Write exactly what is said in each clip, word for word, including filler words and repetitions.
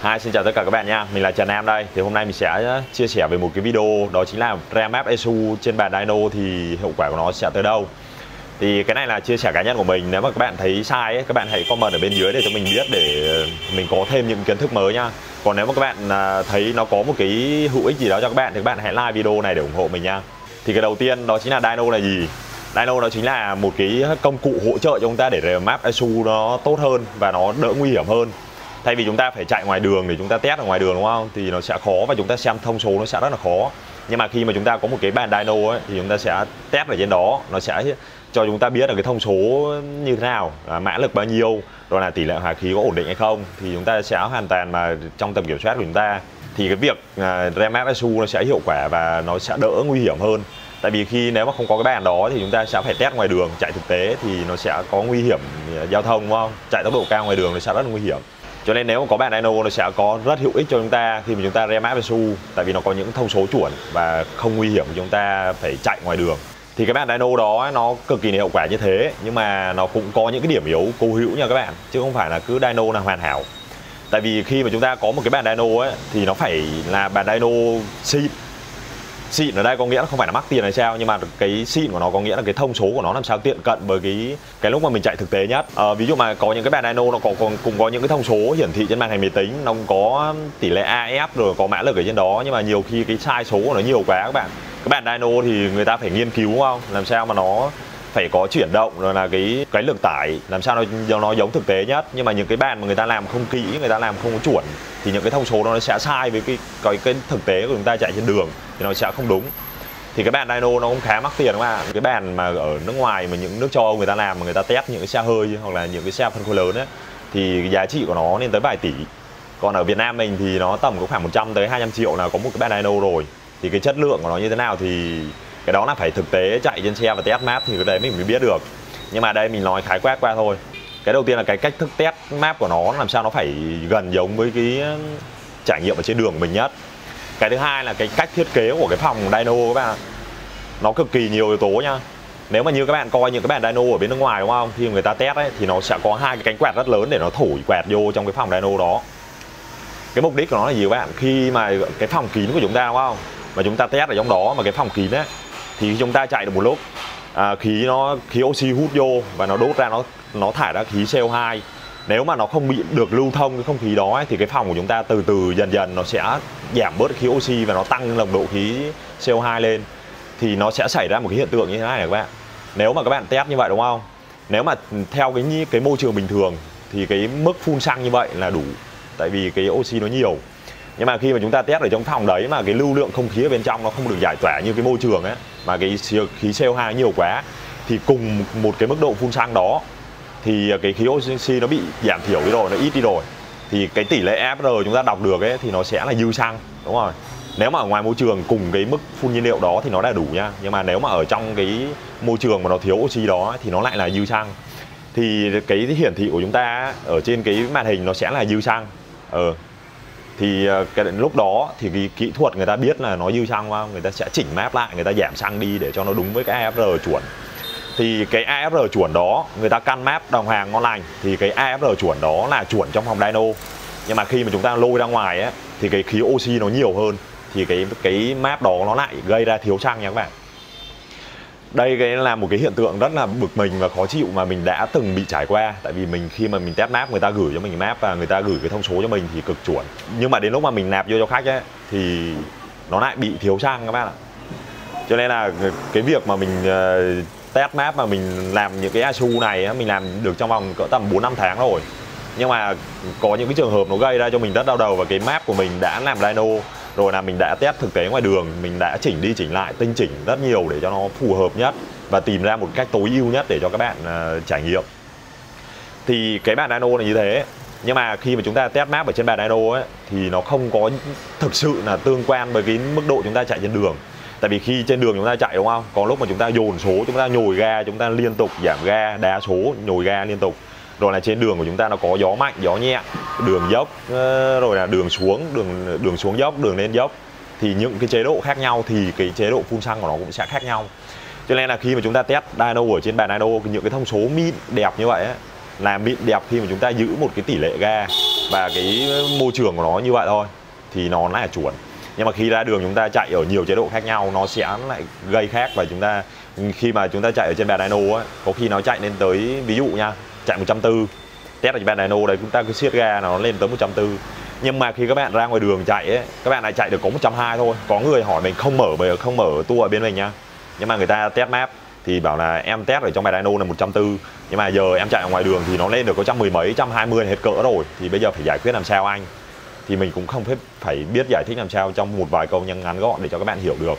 Hi, xin chào tất cả các bạn nha. Mình là Trần Nam đây. Thì hôm nay mình sẽ chia sẻ về một cái video, đó chính là RAM ép e ét u trên bàn dyno thì hiệu quả của nó sẽ tới đâu. Thì cái này là chia sẻ cá nhân của mình. Nếu mà các bạn thấy sai ấy, các bạn hãy comment ở bên dưới để cho mình biết, để mình có thêm những kiến thức mới nha. Còn nếu mà các bạn thấy nó có một cái hữu ích gì đó cho các bạn thì các bạn hãy like video này để ủng hộ mình nha. Thì cái đầu tiên đó chính là dyno là gì? Dyno đó chính là một cái công cụ hỗ trợ cho chúng ta để RAM ép e ét u nó tốt hơn và nó đỡ nguy hiểm hơn. Thay vì chúng ta phải chạy ngoài đường để chúng ta test ở ngoài đường, đúng không? Thì nó sẽ khó và chúng ta xem thông số nó sẽ rất là khó. Nhưng mà khi mà chúng ta có một cái bàn dyno ấy, thì chúng ta sẽ test ở trên đó, nó sẽ cho chúng ta biết là cái thông số như thế nào, mã lực bao nhiêu, rồi là tỷ lệ hòa khí có ổn định hay không, thì chúng ta sẽ hoàn toàn mà trong tầm kiểm soát của chúng ta. Thì cái việc RAM ép e ét u nó sẽ hiệu quả và nó sẽ đỡ nguy hiểm hơn. Tại vì khi nếu mà không có cái bàn đó thì chúng ta sẽ phải test ngoài đường, chạy thực tế thì nó sẽ có nguy hiểm giao thông, đúng không? Chạy tốc độ cao ngoài đường nó sẽ rất là nguy hiểm. Cho nên nếu mà có bàn dyno nó sẽ có rất hữu ích cho chúng ta khi mà chúng ta RAM ép e ét u, tại vì nó có những thông số chuẩn và không nguy hiểm chúng ta phải chạy ngoài đường. Thì cái bàn dyno đó nó cực kỳ hiệu quả như thế, nhưng mà nó cũng có những cái điểm yếu cố hữu nha các bạn, chứ không phải là cứ dyno là hoàn hảo. Tại vì khi mà chúng ta có một cái bàn dyno ấy thì nó phải là bàn dyno xịn. Xịn ở đây có nghĩa là không phải là mắc tiền hay sao, nhưng mà cái xịn của nó có nghĩa là cái thông số của nó làm sao tiện cận với cái cái lúc mà mình chạy thực tế nhất. À, ví dụ mà có những cái bàn dyno nó có, có cũng có những cái thông số hiển thị trên màn hình máy tính, nó có tỷ lệ a ép rồi có mã lực ở trên đó, nhưng mà nhiều khi cái sai số của nó nhiều quá các bạn. Cái bàn dyno thì người ta phải nghiên cứu, đúng không? Làm sao mà nó phải có chuyển động, rồi là cái cái lực tải làm sao nó nó giống thực tế nhất. Nhưng mà những cái bàn mà người ta làm không kỹ, người ta làm không có chuẩn thì những cái thông số đó nó sẽ sai với cái cái, cái thực tế của chúng ta chạy trên đường thì nó sẽ không đúng. Thì cái bàn dyno nó cũng khá mắc tiền các bạn. Cái bàn mà ở nước ngoài mà những nước châu Âu người ta làm mà người ta test những cái xe hơi hoặc là những cái xe phân khối lớn ấy, thì cái giá trị của nó lên tới vài tỷ. Còn ở Việt Nam mình thì nó tầm có khoảng một trăm tới hai trăm triệu là có một cái bàn dyno rồi. Thì cái chất lượng của nó như thế nào thì cái đó là phải thực tế chạy trên xe và test map thì cái đấy mình mới biết được. Nhưng mà đây mình nói khái quát qua thôi. Cái đầu tiên là cái cách thức test map của nó làm sao nó phải gần giống với cái trải nghiệm ở trên đường của mình nhất. Cái thứ hai là cái cách thiết kế của cái phòng dyno các bạn, nó cực kỳ nhiều yếu tố nha. Nếu mà như các bạn coi những cái bàn dyno ở bên nước ngoài, đúng không, thì người ta test ấy thì nó sẽ có hai cái cánh quạt rất lớn để nó thổi quạt vô trong cái phòng dyno đó. Cái mục đích của nó là gì các bạn? Khi mà cái phòng kín của chúng ta, đúng không, mà chúng ta test ở trong đó mà cái phòng kín ấy, thì chúng ta chạy được một lúc à, khí nó khí oxy hút vô và nó đốt ra, nó nó thải ra khí xê o hai. Nếu mà nó không bị được lưu thông cái không khí đó ấy, thì cái phòng của chúng ta từ từ dần dần nó sẽ giảm bớt khí oxy và nó tăng nồng độ khí xê o hai lên. Thì nó sẽ xảy ra một cái hiện tượng như thế này này các bạn. Nếu mà các bạn test như vậy, đúng không, nếu mà theo cái cái môi trường bình thường thì cái mức phun xăng như vậy là đủ, tại vì cái oxy nó nhiều. Nhưng mà khi mà chúng ta test ở trong phòng đấy mà cái lưu lượng không khí ở bên trong nó không được giải tỏa như cái môi trường ấy, mà cái khí xê o hai nhiều quá, thì cùng một cái mức độ phun xăng đó thì cái khí oxy nó bị giảm thiểu đi rồi, nó ít đi rồi, thì cái tỷ lệ ép rờ chúng ta đọc được ấy thì nó sẽ là dư xăng, đúng rồi. Nếu mà ở ngoài môi trường cùng cái mức phun nhiên liệu đó thì nó đã đủ nha. Nhưng mà nếu mà ở trong cái môi trường mà nó thiếu oxy đó thì nó lại là dư xăng. Thì cái hiển thị của chúng ta ở trên cái màn hình nó sẽ là dư xăng. Ờ. Thì cái lúc đó thì cái kỹ thuật người ta biết là nó dư xăng, không? Người ta sẽ chỉnh map lại, người ta giảm xăng đi để cho nó đúng với cái a ép rờ chuẩn. Thì cái a ép rờ chuẩn đó người ta căn map đồng hàng ngon lành thì cái a ép rờ chuẩn đó là chuẩn trong phòng dyno. Nhưng mà khi mà chúng ta lôi ra ngoài ấy, thì cái khí oxy nó nhiều hơn, thì cái cái map đó nó lại gây ra thiếu xăng nha các bạn. Đây cái là một cái hiện tượng rất là bực mình và khó chịu mà mình đã từng bị trải qua. Tại vì mình khi mà mình test map, người ta gửi cho mình map và người ta gửi cái thông số cho mình thì cực chuẩn. Nhưng mà đến lúc mà mình nạp vô cho khách ấy thì nó lại bị thiếu xăng các bạn ạ. Cho nên là cái việc mà mình uh, test map mà mình làm những cái a ét u này ấy, mình làm được trong vòng cỡ tầm bốn năm tháng rồi. Nhưng mà có những cái trường hợp nó gây ra cho mình rất đau đầu, và cái map của mình đã làm dyno rồi là mình đã test thực tế ngoài đường, mình đã chỉnh đi chỉnh lại, tinh chỉnh rất nhiều để cho nó phù hợp nhất và tìm ra một cách tối ưu nhất để cho các bạn uh, trải nghiệm. Thì cái bàn dyno là như thế. Nhưng mà khi mà chúng ta test map ở trên bàn dyno ấy thì nó không có thực sự là tương quan với cái mức độ chúng ta chạy trên đường. Tại vì khi trên đường chúng ta chạy, đúng không, có lúc mà chúng ta dồn số, chúng ta nhồi ga, chúng ta liên tục giảm ga, đá số, nhồi ga liên tục. Rồi là trên đường của chúng ta nó có gió mạnh, gió nhẹ, đường dốc, rồi là đường xuống, đường đường xuống dốc, đường lên dốc. Thì những cái chế độ khác nhau thì cái chế độ phun xăng của nó cũng sẽ khác nhau. Cho nên là khi mà chúng ta test dyno ở trên bàn dyno, những cái thông số mịn đẹp như vậy ấy, là mịn đẹp khi mà chúng ta giữ một cái tỷ lệ ga và cái môi trường của nó như vậy thôi thì nó là chuẩn. Nhưng mà khi ra đường chúng ta chạy ở nhiều chế độ khác nhau nó sẽ lại gây khác. Và chúng ta khi mà chúng ta chạy ở trên bàn dyno ấy, có khi nó chạy lên tới, ví dụ nha, chạy một trăm tư mươi, test ở trên bàn dyno đấy chúng ta cứ siết ga nó lên tới một trăm tư mươi. Nhưng mà khi các bạn ra ngoài đường chạy ấy, các bạn lại chạy được có một trăm hai mươi thôi. Có người hỏi mình không mở không mở tour ở bên mình nha, nhưng mà người ta test map thì bảo là em test ở trong bàn dyno là một trăm tư mươi, nhưng mà giờ em chạy ở ngoài đường thì nó lên được có trăm mười mấy, trăm hai mươi hết cỡ rồi. Thì bây giờ phải giải quyết làm sao anh? Thì mình cũng không phải biết giải thích làm sao trong một vài câu ngắn gọn để cho các bạn hiểu được.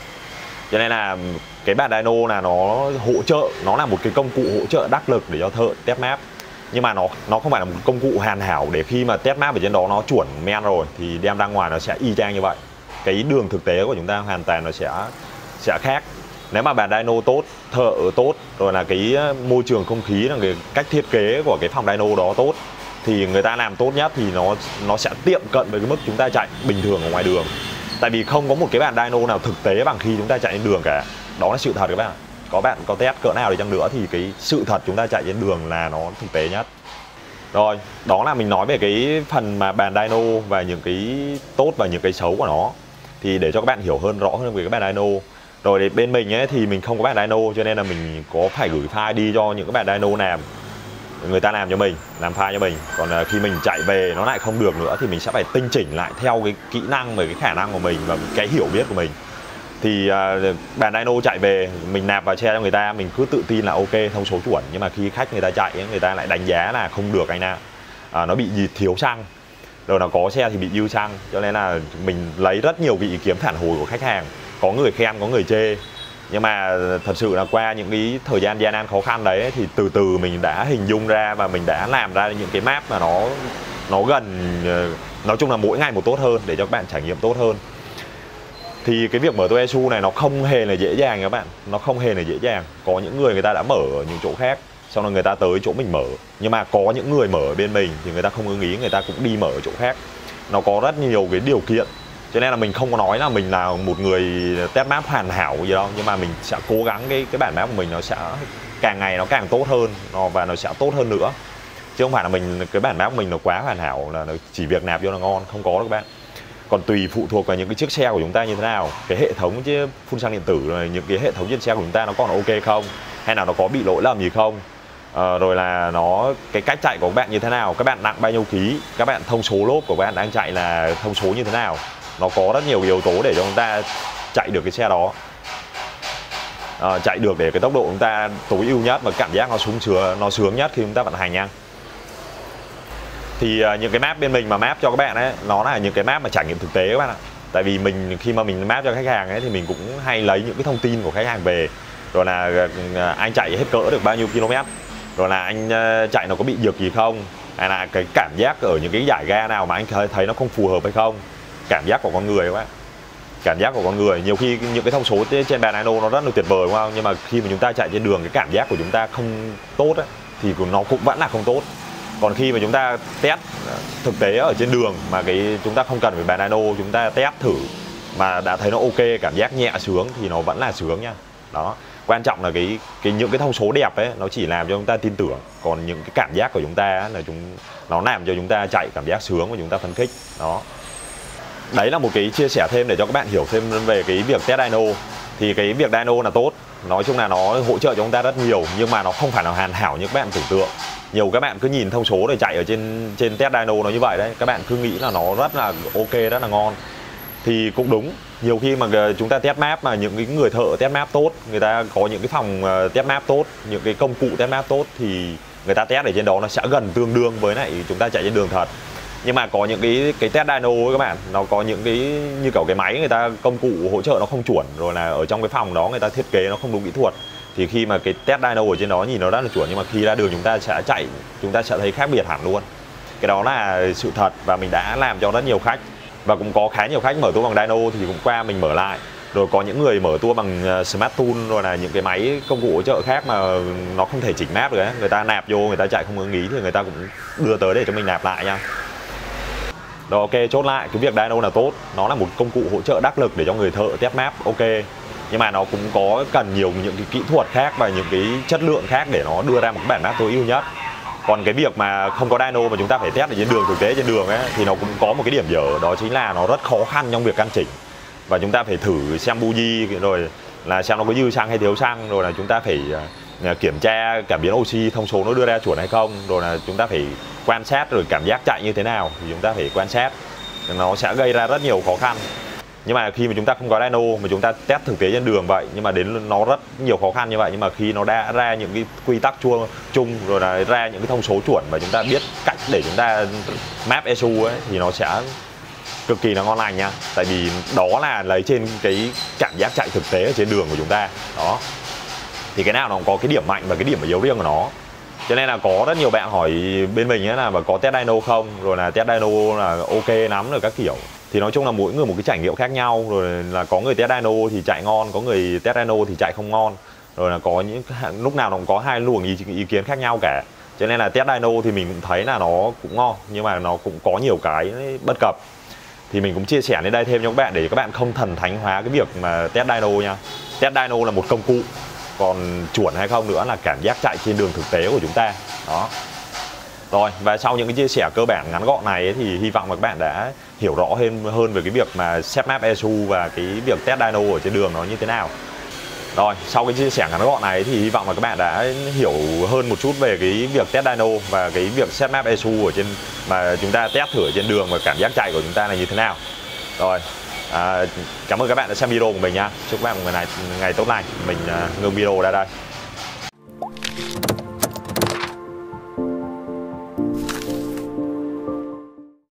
Cho nên là cái bàn dyno là nó hỗ trợ, nó là một cái công cụ hỗ trợ đắc lực để cho thợ test map. Nhưng mà nó nó không phải là một công cụ hoàn hảo để khi mà test map ở trên đó nó chuẩn men rồi thì đem ra ngoài nó sẽ y chang như vậy. Cái đường thực tế của chúng ta hoàn toàn nó sẽ sẽ khác. Nếu mà bàn dyno tốt, thợ tốt, rồi là cái môi trường không khí, là cái cách thiết kế của cái phòng dyno đó tốt thì người ta làm tốt nhất thì nó nó sẽ tiệm cận với cái mức chúng ta chạy bình thường ở ngoài đường. Tại vì không có một cái bàn dyno nào thực tế bằng khi chúng ta chạy trên đường cả. Đó là sự thật các bạn. Có bạn có test cỡ nào đi chăng nữa thì cái sự thật chúng ta chạy trên đường là nó thực tế nhất. Rồi, đó là mình nói về cái phần mà bàn dyno và những cái tốt và những cái xấu của nó. Thì để cho các bạn hiểu hơn rõ hơn về cái bàn dyno. Rồi để bên mình ấy thì mình không có bàn dyno cho nên là mình có phải gửi file đi cho những cái bàn dyno làm. Người ta làm cho mình, làm file cho mình. Còn khi mình chạy về nó lại không được nữa thì mình sẽ phải tinh chỉnh lại theo cái kỹ năng và cái khả năng của mình và cái hiểu biết của mình. Thì uh, bàn dyno chạy về mình nạp vào xe cho người ta, mình cứ tự tin là ok thông số chuẩn. Nhưng mà khi khách người ta chạy người ta lại đánh giá là không được anh ạ, à, nó bị gì thiếu xăng, rồi nó có xe thì bị dư xăng. Cho nên là mình lấy rất nhiều cái ý kiến phản hồi của khách hàng, có người khen có người chê. Nhưng mà thật sự là qua những cái thời gian gian nan khó khăn đấy thì từ từ mình đã hình dung ra và mình đã làm ra những cái map mà nó nó gần, nói chung là mỗi ngày một tốt hơn để cho các bạn trải nghiệm tốt hơn. Thì cái việc mở tour Esu này nó không hề là dễ dàng các bạn, nó không hề là dễ dàng. Có những người người ta đã mở ở những chỗ khác, xong rồi người ta tới chỗ mình mở. Nhưng mà có những người mở ở bên mình thì người ta không ưng ý, người ta cũng đi mở ở chỗ khác. Nó có rất nhiều cái điều kiện. Cho nên là mình không có nói là mình là một người test map hoàn hảo gì đâu. Nhưng mà mình sẽ cố gắng cái cái bản map của mình nó sẽ càng ngày nó càng tốt hơn nó, và nó sẽ tốt hơn nữa. Chứ không phải là mình cái bản map của mình nó quá hoàn hảo là nó chỉ việc nạp vô là ngon, không có đâu các bạn. Còn tùy phụ thuộc vào những cái chiếc xe của chúng ta như thế nào, cái hệ thống chứ phun xăng điện tử rồi những cái hệ thống trên xe của chúng ta nó còn ok không, hay là nó có bị lỗi lầm gì không, à, rồi là nó cái cách chạy của các bạn như thế nào, các bạn nặng bao nhiêu ký, các bạn thông số lốp của các bạn đang chạy là thông số như thế nào. Nó có rất nhiều yếu tố để cho chúng ta chạy được cái xe đó, à, chạy được để cái tốc độ chúng ta tối ưu nhất và cảm giác nó sung sướng, nó sướng nhất khi chúng ta vận hành nha. Thì uh, những cái map bên mình mà map cho các bạn ấy, nó là những cái map mà trải nghiệm thực tế các bạn ạ. Tại vì mình khi mà mình map cho khách hàng ấy thì mình cũng hay lấy những cái thông tin của khách hàng về. Rồi là uh, anh chạy hết cỡ được bao nhiêu km, rồi là anh uh, chạy nó có bị nhược gì không, hay là cái cảm giác ở những cái giải ga nào mà anh thấy, thấy nó không phù hợp hay không. Cảm giác của con người các bạn, cảm giác của con người. Nhiều khi những cái thông số trên bàn dyno nó rất là tuyệt vời đúng không, nhưng mà khi mà chúng ta chạy trên đường cái cảm giác của chúng ta không tốt ấy, thì nó cũng vẫn là không tốt. Còn khi mà chúng ta test thực tế ở trên đường mà cái chúng ta không cần phải bàn dyno, chúng ta test thử mà đã thấy nó ok, cảm giác nhẹ sướng thì nó vẫn là sướng nha. Đó, quan trọng là cái cái những cái thông số đẹp ấy nó chỉ làm cho chúng ta tin tưởng, còn những cái cảm giác của chúng ta là chúng nó làm cho chúng ta chạy cảm giác sướng và chúng ta phấn khích. Đó, đấy là một cái chia sẻ thêm để cho các bạn hiểu thêm về cái việc test dyno. Thì cái việc dyno là tốt, nói chung là nó hỗ trợ cho chúng ta rất nhiều, nhưng mà nó không phải là hoàn hảo như các bạn tưởng tượng. Nhiều các bạn cứ nhìn thông số để chạy ở trên trên test dyno nó như vậy đấy, các bạn cứ nghĩ là nó rất là ok, rất là ngon. Thì cũng đúng, nhiều khi mà chúng ta test map mà những cái người thợ test map tốt, người ta có những cái phòng test map tốt, những cái công cụ test map tốt thì người ta test ở trên đó nó sẽ gần tương đương với lại chúng ta chạy trên đường thật. Nhưng mà có những cái cái test dyno ấy các bạn, nó có những cái như kiểu cái máy người ta công cụ hỗ trợ nó không chuẩn, rồi là ở trong cái phòng đó người ta thiết kế nó không đúng kỹ thuật. Thì khi mà cái test dyno ở trên đó nhìn nó rất là chuẩn, nhưng mà khi ra đường chúng ta sẽ chạy, chúng ta sẽ thấy khác biệt hẳn luôn. Cái đó là sự thật và mình đã làm cho rất nhiều khách. Và cũng có khá nhiều khách mở tour bằng dyno thì cũng qua mình mở lại. Rồi có những người mở tour bằng Smart Tool, rồi là những cái máy công cụ hỗ trợ khác mà nó không thể chỉnh map được ấy. Người ta nạp vô, người ta chạy không ưng ý thì người ta cũng đưa tới để cho mình nạp lại nha. Rồi ok, chốt lại cái việc dyno là tốt, nó là một công cụ hỗ trợ đắc lực để cho người thợ test map ok. Nhưng mà nó cũng có cần nhiều những cái kỹ thuật khác và những cái chất lượng khác để nó đưa ra một cái bản map tối ưu nhất. Còn cái việc mà không có dyno mà chúng ta phải test ở trên đường, thực tế trên đường ấy, thì nó cũng có một cái điểm dở, đó chính là nó rất khó khăn trong việc căn chỉnh. Và chúng ta phải thử xem buji rồi là xem nó có dư xăng hay thiếu xăng, rồi là chúng ta phải kiểm tra cảm biến oxy thông số nó đưa ra chuẩn hay không, rồi là chúng ta phải quan sát rồi cảm giác chạy như thế nào thì chúng ta phải quan sát. Nó sẽ gây ra rất nhiều khó khăn. Nhưng mà khi mà chúng ta không có dyno mà chúng ta test thực tế trên đường vậy, nhưng mà đến nó rất nhiều khó khăn như vậy, nhưng mà khi nó đã ra những cái quy tắc chua chung rồi là ra những cái thông số chuẩn và chúng ta biết cách để chúng ta map e ét u ấy, thì nó sẽ cực kỳ là ngon lành nha. Tại vì đó là lấy trên cái cảm giác chạy thực tế ở trên đường của chúng ta đó, thì cái nào nó có cái điểm mạnh và cái điểm yếu riêng của nó. Cho nên là có rất nhiều bạn hỏi bên mình ấy là có test dyno không, rồi là test dyno là ok lắm rồi các kiểu. Thì nói chung là mỗi người một cái trải nghiệm khác nhau, rồi là có người test dyno thì chạy ngon, có người test dyno thì chạy không ngon, rồi là có những lúc nào nó cũng có hai luồng ý, ý kiến khác nhau cả. Cho nên là test dyno thì mình cũng thấy là nó cũng ngon, nhưng mà nó cũng có nhiều cái bất cập. Thì mình cũng chia sẻ lên đây thêm cho các bạn để các bạn không thần thánh hóa cái việc mà test dyno nha. Test dyno là một công cụ, còn chuẩn hay không nữa là cảm giác chạy trên đường thực tế của chúng ta đó. Rồi, và sau những cái chia sẻ cơ bản ngắn gọn này ấy, thì hy vọng là các bạn đã hiểu rõ hơn hơn về cái việc mà set map e ét u và cái việc test dyno ở trên đường nó như thế nào. Rồi, sau cái chia sẻ ngắn gọn này thì hy vọng là các bạn đã hiểu hơn một chút về cái việc test dyno và cái việc set map e ét u ở trên mà chúng ta test thử ở trên đường và cảm giác chạy của chúng ta là như thế nào. Rồi, à, cảm ơn các bạn đã xem video của mình nha. Chúc các bạn một ngày, ngày tốt lành. Mình uh, ngưng video ra đây.